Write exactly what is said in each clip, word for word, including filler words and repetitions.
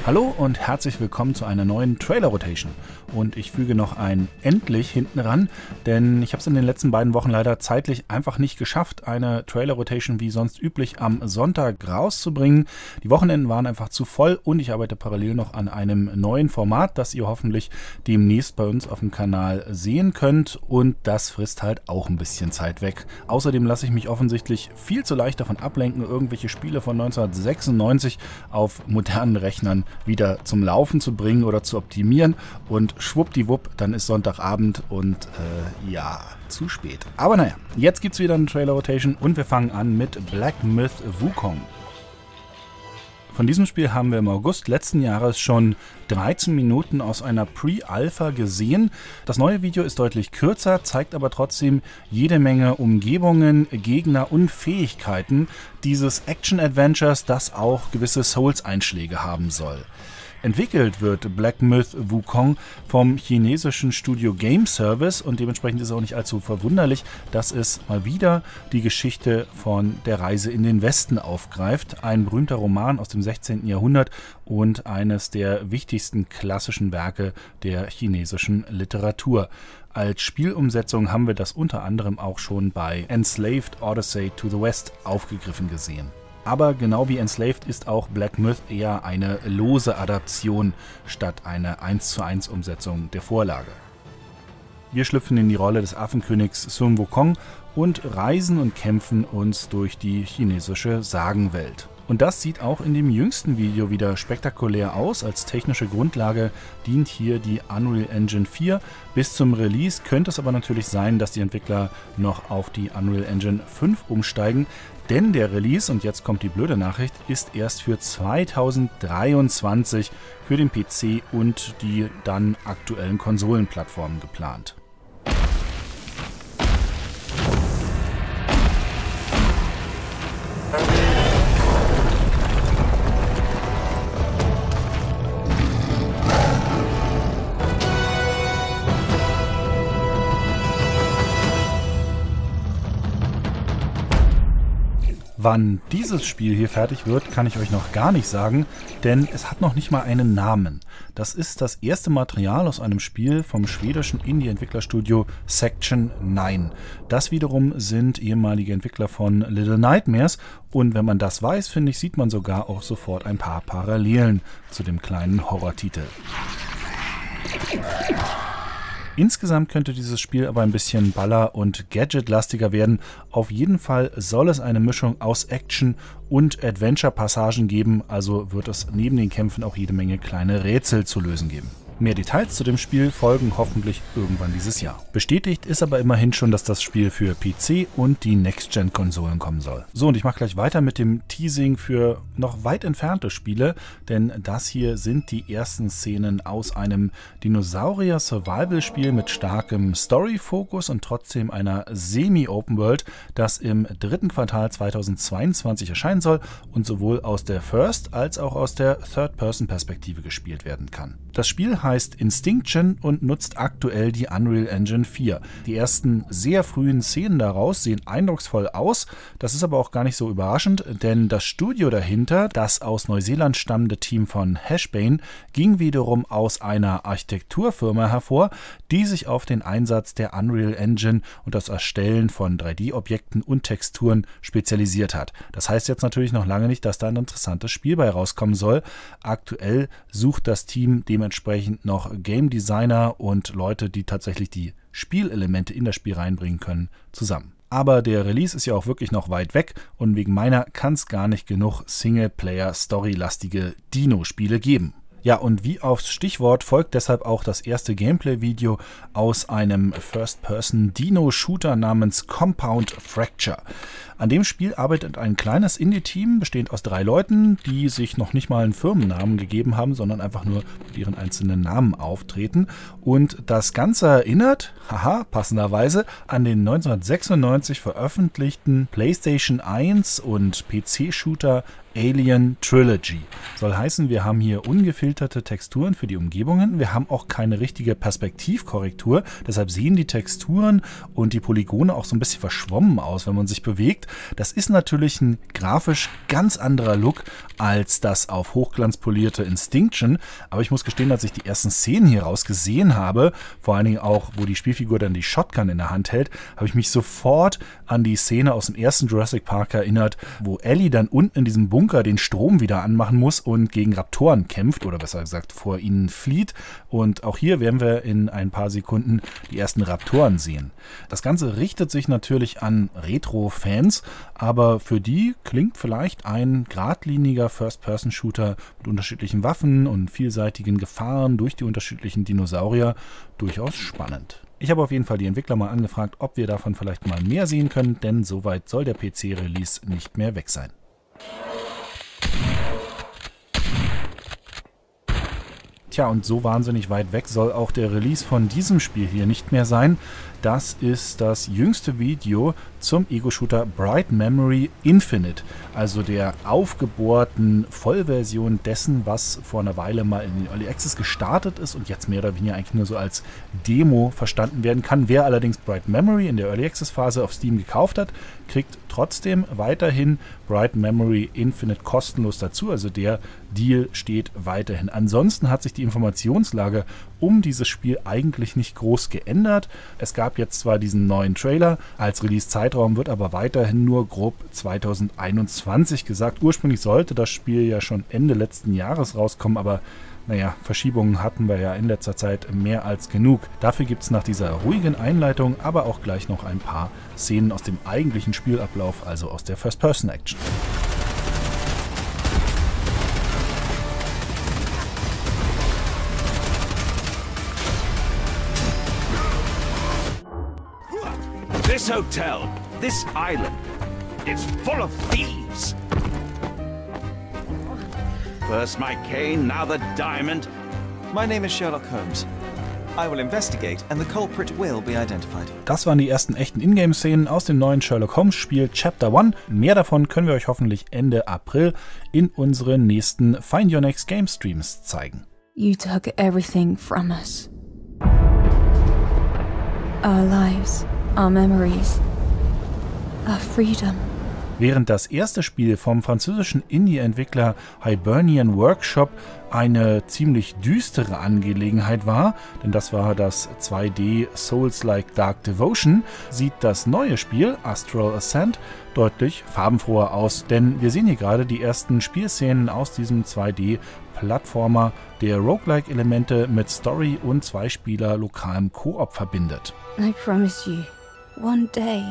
Hallo und herzlich willkommen zu einer neuen Trailer Rotation. Und ich füge noch ein endlich hinten ran, denn ich habe es in den letzten beiden Wochen leider zeitlich einfach nicht geschafft, eine Trailer Rotation wie sonst üblich am Sonntag rauszubringen. Die Wochenenden waren einfach zu voll und ich arbeite parallel noch an einem neuen Format, das ihr hoffentlich demnächst bei uns auf dem Kanal sehen könnt, und das frisst halt auch ein bisschen Zeit weg. Außerdem lasse ich mich offensichtlich viel zu leicht davon ablenken, irgendwelche Spiele von neunzehnhundertsechsundneunzig auf modernen Rechnern wieder zum Laufen zu bringen oder zu optimieren, und schwuppdiwupp, dann ist Sonntagabend und äh, ja, zu spät. Aber naja, jetzt gibt es wieder eine Trailer Rotation und wir fangen an mit Black Myth Wukong. Von diesem Spiel haben wir im August letzten Jahres schon dreizehn Minuten aus einer Pre-Alpha gesehen. Das neue Video ist deutlich kürzer, zeigt aber trotzdem jede Menge Umgebungen, Gegner und Fähigkeiten dieses Action-Adventures, das auch gewisse Souls-Einschläge haben soll. Entwickelt wird Black Myth Wukong vom chinesischen Studio Game Service und dementsprechend ist es auch nicht allzu verwunderlich, dass es mal wieder die Geschichte von der Reise in den Westen aufgreift. Ein berühmter Roman aus dem sechzehnten Jahrhundert und eines der wichtigsten klassischen Werke der chinesischen Literatur. Als Spielumsetzung haben wir das unter anderem auch schon bei Enslaved Odyssey to the West aufgegriffen gesehen. Aber genau wie Enslaved ist auch Black Myth eher eine lose Adaption statt eine eins zu eins Umsetzung der Vorlage. Wir schlüpfen in die Rolle des Affenkönigs Sun Wukong und reisen und kämpfen uns durch die chinesische Sagenwelt. Und das sieht auch in dem jüngsten Video wieder spektakulär aus. Als technische Grundlage dient hier die Unreal Engine vier. Bis zum Release könnte es aber natürlich sein, dass die Entwickler noch auf die Unreal Engine fünf umsteigen. Denn der Release, und jetzt kommt die blöde Nachricht, ist erst für zweitausenddreiundzwanzig für den P C und die dann aktuellen Konsolenplattformen geplant. Wann dieses Spiel hier fertig wird, kann ich euch noch gar nicht sagen, denn es hat noch nicht mal einen Namen. Das ist das erste Material aus einem Spiel vom schwedischen Indie-Entwicklerstudio Section neun. Das wiederum sind ehemalige Entwickler von Little Nightmares, und wenn man das weiß, finde ich, sieht man sogar auch sofort ein paar Parallelen zu dem kleinen Horrortitel. Insgesamt könnte dieses Spiel aber ein bisschen baller- und gadgetlastiger werden. Auf jeden Fall soll es eine Mischung aus Action und Adventure-Passagen geben, also wird es neben den Kämpfen auch jede Menge kleine Rätsel zu lösen geben. Mehr Details zu dem Spiel folgen hoffentlich irgendwann dieses Jahr. Bestätigt ist aber immerhin schon, dass das Spiel für P C und die Next-Gen-Konsolen kommen soll. So, und ich mache gleich weiter mit dem Teasing für noch weit entfernte Spiele, denn das hier sind die ersten Szenen aus einem Dinosaurier-Survival-Spiel mit starkem Story-Fokus und trotzdem einer Semi-Open-World, das im dritten Quartal zweitausendzweiundzwanzig erscheinen soll und sowohl aus der First- als auch aus der Third-Person-Perspektive gespielt werden kann. Das Spiel heißt Instinction und nutzt aktuell die Unreal Engine vier. Die ersten sehr frühen Szenen daraus sehen eindrucksvoll aus. Das ist aber auch gar nicht so überraschend, denn das Studio dahinter, das aus Neuseeland stammende Team von Hashbane, ging wiederum aus einer Architekturfirma hervor, die sich auf den Einsatz der Unreal Engine und das Erstellen von drei D-Objekten und Texturen spezialisiert hat. Das heißt jetzt natürlich noch lange nicht, dass da ein interessantes Spiel bei rauskommen soll. Aktuell sucht das Team dementsprechend noch Game Designer und Leute, die tatsächlich die Spielelemente in das Spiel reinbringen können, zusammen. Aber der Release ist ja auch wirklich noch weit weg und wegen meiner kann es gar nicht genug Singleplayer-Story-lastige Dino-Spiele geben. Ja, und wie aufs Stichwort folgt deshalb auch das erste Gameplay-Video aus einem First-Person-Dino-Shooter namens Compound Fracture. An dem Spiel arbeitet ein kleines Indie-Team, bestehend aus drei Leuten, die sich noch nicht mal einen Firmennamen gegeben haben, sondern einfach nur mit ihren einzelnen Namen auftreten. Und das Ganze erinnert, haha, passenderweise, an den neunzehnhundertsechsundneunzig veröffentlichten PlayStation eins und P C-Shooter Alien Trilogy. Soll heißen, wir haben hier ungefilterte Texturen für die Umgebungen. Wir haben auch keine richtige Perspektivkorrektur. Deshalb sehen die Texturen und die Polygone auch so ein bisschen verschwommen aus, wenn man sich bewegt. Das ist natürlich ein grafisch ganz anderer Look als das auf hochglanzpolierte Instinction. Aber ich muss gestehen, als ich die ersten Szenen hier raus gesehen habe, vor allen Dingen auch, wo die Spielfigur dann die Shotgun in der Hand hält, habe ich mich sofort an die Szene aus dem ersten Jurassic Park erinnert, wo Ellie dann unten in diesem Bunker den Strom wieder anmachen muss und gegen Raptoren kämpft, oder besser gesagt vor ihnen flieht. Und auch hier werden wir in ein paar Sekunden die ersten Raptoren sehen. Das Ganze richtet sich natürlich an Retro-Fans, aber für die klingt vielleicht ein geradliniger First-Person-Shooter mit unterschiedlichen Waffen und vielseitigen Gefahren durch die unterschiedlichen Dinosaurier durchaus spannend. Ich habe auf jeden Fall die Entwickler mal angefragt, ob wir davon vielleicht mal mehr sehen können, denn soweit soll der P C-Release nicht mehr weg sein. Tja, und so wahnsinnig weit weg soll auch der Release von diesem Spiel hier nicht mehr sein. Das ist das jüngste Video zum Ego-Shooter Bright Memory Infinite, also der aufgebohrten Vollversion dessen, was vor einer Weile mal in den Early Access gestartet ist und jetzt mehr oder weniger eigentlich nur so als Demo verstanden werden kann. Wer allerdings Bright Memory in der Early Access Phase auf Steam gekauft hat, kriegt trotzdem weiterhin Bright Memory Infinite kostenlos dazu, also der Deal steht weiterhin. Ansonsten hat sich die Informationslage um dieses Spiel eigentlich nicht groß geändert. Es gab jetzt zwar diesen neuen Trailer, als Release-Zeitraum wird aber weiterhin nur grob zweitausendeinundzwanzig gesagt. Ursprünglich sollte das Spiel ja schon Ende letzten Jahres rauskommen, aber naja, Verschiebungen hatten wir ja in letzter Zeit mehr als genug. Dafür gibt es nach dieser ruhigen Einleitung aber auch gleich noch ein paar Szenen aus dem eigentlichen Spielablauf, also aus der First-Person-Action. This hotel, this island, it's full of thieves. First my cane, now the diamond. My name is Sherlock Holmes. I will investigate and the culprit will be identified. Das waren die ersten echten Ingame-Szenen aus dem neuen Sherlock Holmes-Spiel Chapter eins. Mehr davon können wir euch hoffentlich Ende April in unseren nächsten Find Your Next Game Streams zeigen. You took everything from us. Our lives, our memories, our freedom. Während das erste Spiel vom französischen Indie-Entwickler Hibernian Workshop eine ziemlich düstere Angelegenheit war, denn das war das zwei D Souls-like Dark Devotion, sieht das neue Spiel Astral Ascent deutlich farbenfroher aus, denn wir sehen hier gerade die ersten Spielszenen aus diesem zwei D Plattformer, der Roguelike-Elemente mit Story und Zweispieler lokalem Koop verbindet. I promise you, one day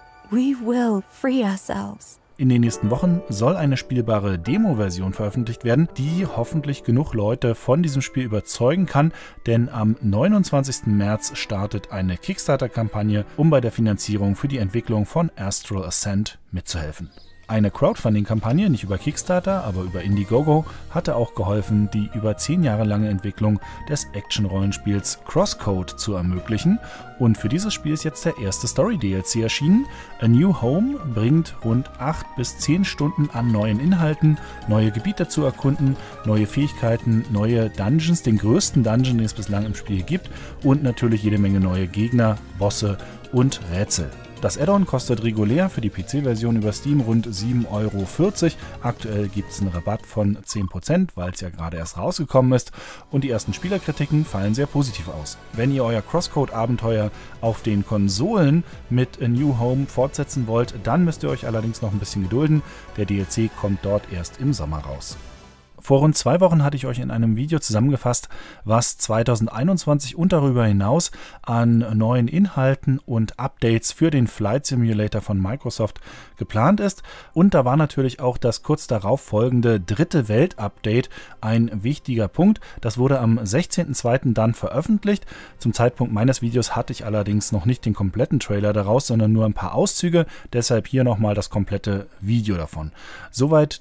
we will free ourselves. In den nächsten Wochen soll eine spielbare Demo-Version veröffentlicht werden, die hoffentlich genug Leute von diesem Spiel überzeugen kann, denn am neunundzwanzigsten März startet eine Kickstarter-Kampagne, um bei der Finanzierung für die Entwicklung von Astral Ascent mitzuhelfen. Eine Crowdfunding-Kampagne, nicht über Kickstarter, aber über Indiegogo, hatte auch geholfen, die über zehn Jahre lange Entwicklung des Action-Rollenspiels Crosscode zu ermöglichen. Und für dieses Spiel ist jetzt der erste Story-D L C erschienen. A New Home bringt rund acht bis zehn Stunden an neuen Inhalten, neue Gebiete zu erkunden, neue Fähigkeiten, neue Dungeons, den größten Dungeon, den es bislang im Spiel gibt, und natürlich jede Menge neue Gegner, Bosse und Rätsel. Das Add-on kostet regulär für die P C-Version über Steam rund sieben Euro vierzig. Aktuell gibt es einen Rabatt von zehn Prozent, weil es ja gerade erst rausgekommen ist. Und die ersten Spielerkritiken fallen sehr positiv aus. Wenn ihr euer Crosscode-Abenteuer auf den Konsolen mit A New Home fortsetzen wollt, dann müsst ihr euch allerdings noch ein bisschen gedulden. Der D L C kommt dort erst im Sommer raus. Vor rund zwei Wochen hatte ich euch in einem Video zusammengefasst, was zweitausendeinundzwanzig und darüber hinaus an neuen Inhalten und Updates für den Flight Simulator von Microsoft geplant ist. Und da war natürlich auch das kurz darauf folgende dritte Welt-Update ein wichtiger Punkt. Das wurde am sechzehnten zweiten dann veröffentlicht. Zum Zeitpunkt meines Videos hatte ich allerdings noch nicht den kompletten Trailer daraus, sondern nur ein paar Auszüge. Deshalb hier nochmal das komplette Video davon. Soweit die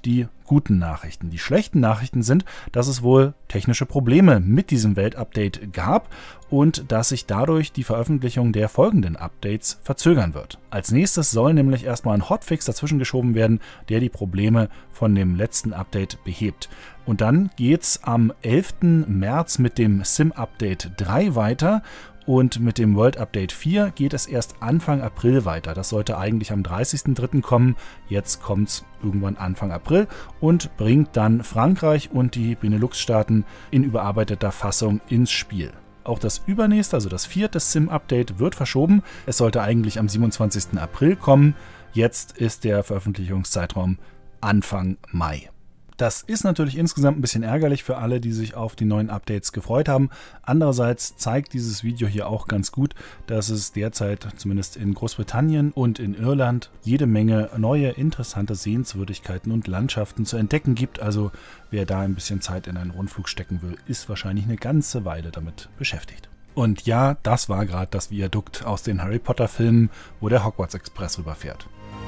guten Nachrichten. Die schlechten Nachrichten sind, dass es wohl technische Probleme mit diesem Weltupdate gab und dass sich dadurch die Veröffentlichung der folgenden Updates verzögern wird. Als nächstes soll nämlich erstmal ein Hotfix dazwischen geschoben werden, der die Probleme von dem letzten Update behebt. Und dann geht's am elften März mit dem Sim-Update drei weiter. Und mit dem World Update vier geht es erst Anfang April weiter. Das sollte eigentlich am dreißigsten dritten kommen. Jetzt kommt es irgendwann Anfang April und bringt dann Frankreich und die Benelux-Staaten in überarbeiteter Fassung ins Spiel. Auch das übernächste, also das vierte Sim-Update wird verschoben. Es sollte eigentlich am siebenundzwanzigsten April kommen. Jetzt ist der Veröffentlichungszeitraum Anfang Mai. Das ist natürlich insgesamt ein bisschen ärgerlich für alle, die sich auf die neuen Updates gefreut haben. Andererseits zeigt dieses Video hier auch ganz gut, dass es derzeit zumindest in Großbritannien und in Irland jede Menge neue, interessante Sehenswürdigkeiten und Landschaften zu entdecken gibt. Also wer da ein bisschen Zeit in einen Rundflug stecken will, ist wahrscheinlich eine ganze Weile damit beschäftigt. Und ja, das war gerade das Viadukt aus den Harry Potter Filmen, wo der Hogwarts Express rüberfährt.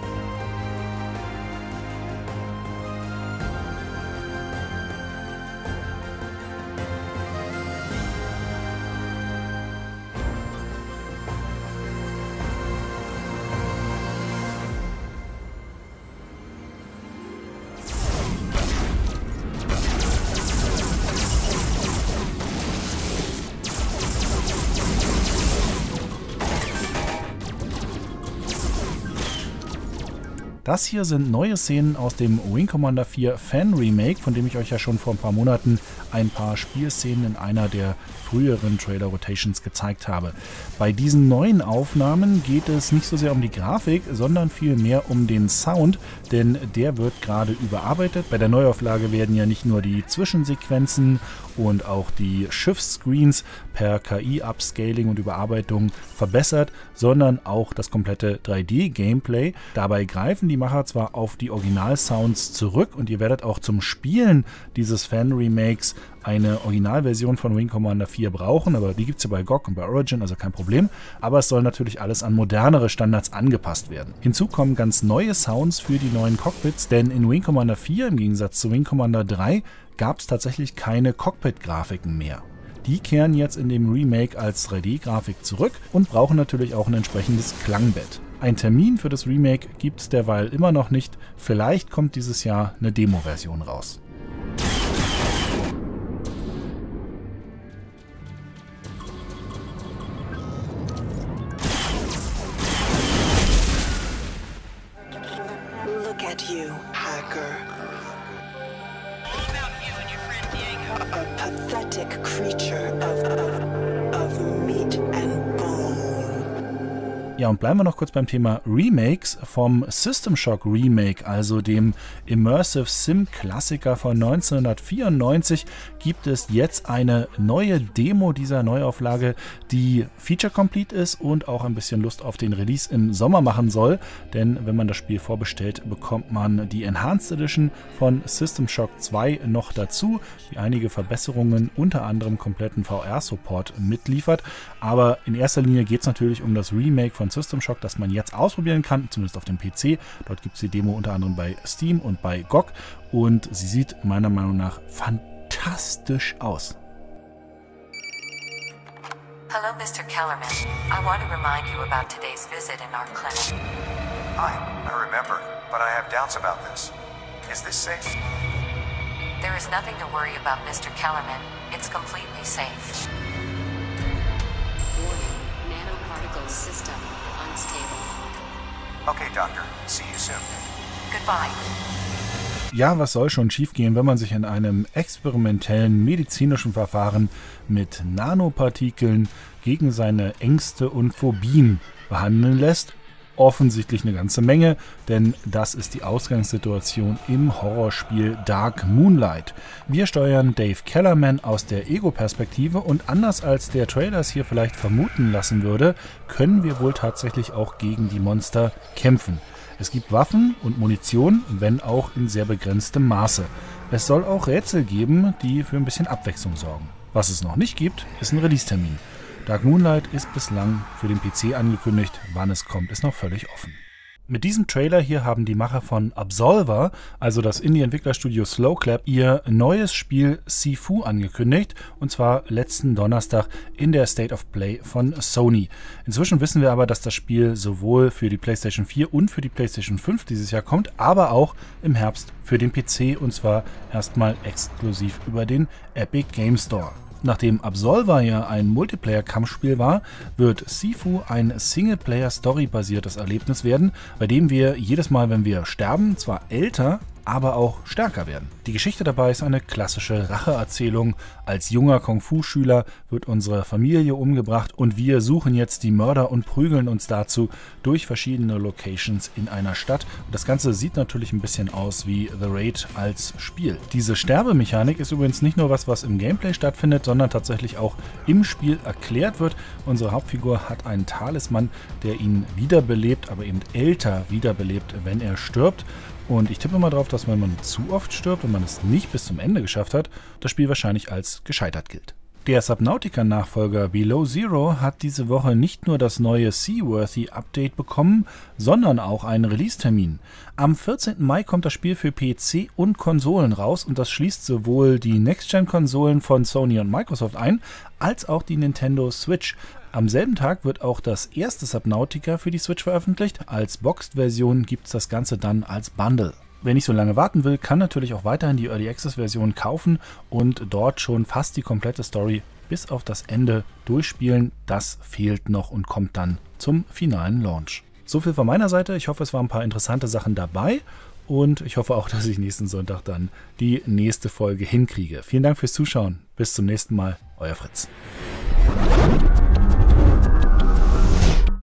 Das hier sind neue Szenen aus dem Wing Commander vier Fan Remake, von dem ich euch ja schon vor ein paar Monaten ein paar Spielszenen in einer der früheren Trailer Rotations gezeigt habe. Bei diesen neuen Aufnahmen geht es nicht so sehr um die Grafik, sondern vielmehr um den Sound, denn der wird gerade überarbeitet. Bei der Neuauflage werden ja nicht nur die Zwischensequenzen und auch die Schiffsscreens per K I-Upscaling und Überarbeitung verbessert, sondern auch das komplette drei D-Gameplay. Dabei greifen die Macher zwar auf die Original-Sounds zurück und ihr werdet auch zum Spielen dieses Fan-Remakes eine Originalversion von Wing Commander vier brauchen, aber die gibt es ja bei G O G und bei Origin, also kein Problem. Aber es soll natürlich alles an modernere Standards angepasst werden. Hinzu kommen ganz neue Sounds für die neuen Cockpits, denn in Wing Commander vier im Gegensatz zu Wing Commander drei gab es tatsächlich keine Cockpit-Grafiken mehr. Die kehren jetzt in dem Remake als drei D-Grafik zurück und brauchen natürlich auch ein entsprechendes Klangbett. Ein Termin für das Remake gibt es derweil immer noch nicht. Vielleicht kommt dieses Jahr eine Demo-Version raus. Look at you, hacker. A pathetic creature of, of, of meat and bone. Ja, und bleiben wir noch kurz beim Thema Remakes. Vom System Shock Remake, also dem Immersive Sim Klassiker von neunzehnhundertvierundneunzig, gibt es jetzt eine neue Demo dieser Neuauflage, die Feature-complete ist und auch ein bisschen Lust auf den Release im Sommer machen soll. Denn wenn man das Spiel vorbestellt, bekommt man die Enhanced Edition von System Shock zwei noch dazu, die einige Verbesserungen, unter anderem kompletten V R-Support mitliefert. Aber in erster Linie geht es natürlich um das Remake von System Shock, das man jetzt ausprobieren kann, zumindest auf dem P C. Dort gibt es die Demo unter anderem bei Steam und bei G O G und sie sieht meiner Meinung nach fantastisch aus. Hello, Mister Kellerman. I want to remind you about today's visit in our clinic. Hi, I remember, but I have doubts about this. Is this safe? There is nothing to worry about, Mister Kellerman. It's completely safe. Warning, nanoparticle system unstable. Okay, Doctor. See you soon. Goodbye. Ja, was soll schon schiefgehen, wenn man sich in einem experimentellen medizinischen Verfahren mit Nanopartikeln gegen seine Ängste und Phobien behandeln lässt? Offensichtlich eine ganze Menge, denn das ist die Ausgangssituation im Horrorspiel Dark Moonlight. Wir steuern Dave Kellerman aus der Ego-Perspektive und anders als der Trailer es hier vielleicht vermuten lassen würde, können wir wohl tatsächlich auch gegen die Monster kämpfen. Es gibt Waffen und Munition, wenn auch in sehr begrenztem Maße. Es soll auch Rätsel geben, die für ein bisschen Abwechslung sorgen. Was es noch nicht gibt, ist ein Release-Termin. Dark Moonlight ist bislang für den P C angekündigt, wann es kommt, ist noch völlig offen. Mit diesem Trailer hier haben die Macher von Absolver, also das Indie-Entwicklerstudio Slowclap, ihr neues Spiel Sifu angekündigt, und zwar letzten Donnerstag in der State of Play von Sony. Inzwischen wissen wir aber, dass das Spiel sowohl für die PlayStation vier und für die PlayStation fünf dieses Jahr kommt, aber auch im Herbst für den P C, und zwar erstmal exklusiv über den Epic Game Store. Nachdem Absolver ja ein Multiplayer-Kampfspiel war, wird Sifu ein Singleplayer-Story-basiertes Erlebnis werden, bei dem wir jedes Mal, wenn wir sterben, zwar älter, aber auch stärker werden. Die Geschichte dabei ist eine klassische Racheerzählung. Als junger Kung-Fu-Schüler wird unsere Familie umgebracht und wir suchen jetzt die Mörder und prügeln uns dazu durch verschiedene Locations in einer Stadt. Und das Ganze sieht natürlich ein bisschen aus wie The Raid als Spiel. Diese Sterbemechanik ist übrigens nicht nur was, was im Gameplay stattfindet, sondern tatsächlich auch im Spiel erklärt wird. Unsere Hauptfigur hat einen Talisman, der ihn wiederbelebt, aber eben älter wiederbelebt, wenn er stirbt. Und ich tippe mal drauf, dass wenn man zu oft stirbt und man es nicht bis zum Ende geschafft hat, das Spiel wahrscheinlich als gescheitert gilt. Der Subnautica-Nachfolger Below Zero hat diese Woche nicht nur das neue Seaworthy-Update bekommen, sondern auch einen Release-Termin. Am vierzehnten Mai kommt das Spiel für P C und Konsolen raus, und das schließt sowohl die Next-Gen-Konsolen von Sony und Microsoft ein, als auch die Nintendo Switch. Am selben Tag wird auch das erste Subnautica für die Switch veröffentlicht. Als Boxed-Version gibt es das Ganze dann als Bundle. Wer nicht so lange warten will, kann natürlich auch weiterhin die Early Access-Version kaufen und dort schon fast die komplette Story bis auf das Ende durchspielen. Das fehlt noch und kommt dann zum finalen Launch. So viel von meiner Seite. Ich hoffe, es waren ein paar interessante Sachen dabei. Und ich hoffe auch, dass ich nächsten Sonntag dann die nächste Folge hinkriege. Vielen Dank fürs Zuschauen. Bis zum nächsten Mal. Euer Fritz.